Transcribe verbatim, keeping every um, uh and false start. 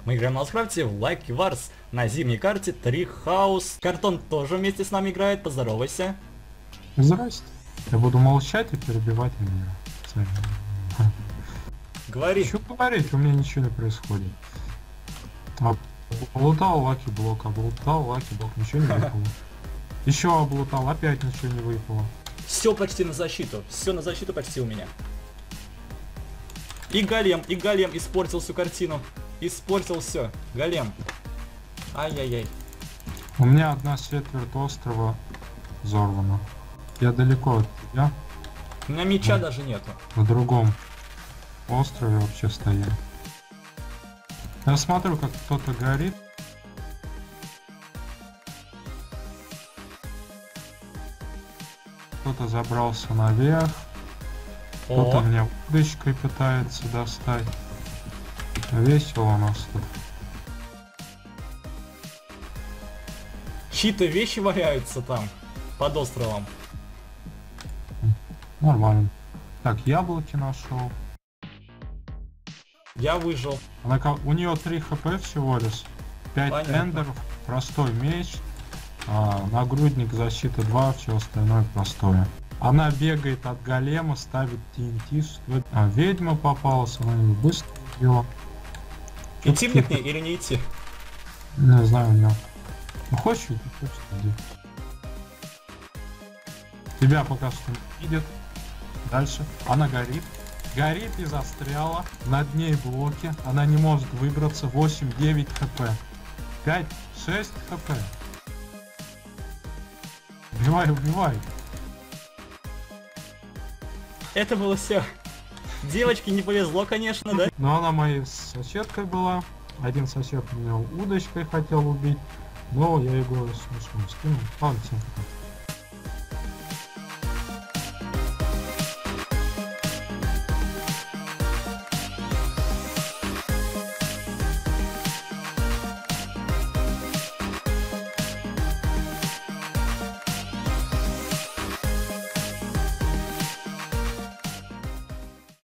Мы играем в Майнкрафте в Like Wars на зимней карте Tree House. Картон тоже вместе с нами играет, поздоровайся. Здрасте. Я буду молчать и перебивать меня. Говори. Что говорить, у меня ничего не происходит. Облутал лаки блок, облутал лаки блок, ничего не выпало. Еще облутал, опять ничего не выпало. Все почти на защиту, все на защиту почти у меня. И голем, и голем испортил всю картину. Испортил все. Голем. Ай-яй-яй. У меня одна четверть острова взорвана. Я далеко от тебя. У меня меча да. даже нету. На другом острове вообще стоят. Я смотрю, как кто-то горит. Кто-то забрался наверх. Кто-то меня удочкой пытается достать. Весело у нас тут. Чьи-то вещи валяются там, под островом. Нормально. Так, яблоки нашел. Я выжил. Она, у нее три хп всего лишь. пять Понятно. эндеров, простой меч, а, нагрудник защиты два, все остальное простое. Она бегает от голема, ставит ти эн ти. А, ведьма попалась, она его быстро убила. Идти мне к ней или не идти? Не знаю, у нее. Ну хочешь иди, хочешь иди. Тебя пока что не видит. Дальше. Она горит. Горит и застряла. Над ней блоки. Она не может выбраться. восемь-девять хп. пять-шесть хп. Убивай, убивай. Это было все. Девочке не повезло, конечно, да? Но она моей соседкой была. Один сосед меня удочкой хотел убить. Но я его смешно скинул. Ладно, всем пока.